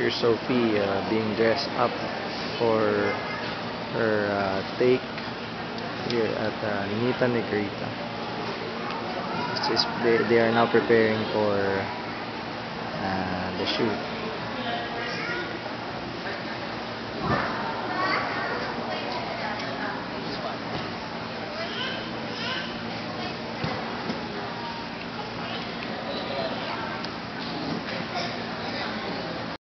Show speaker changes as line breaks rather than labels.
Here's Sophie being dressed up for her take here at Nita Negrita. They are now preparing for the shoot.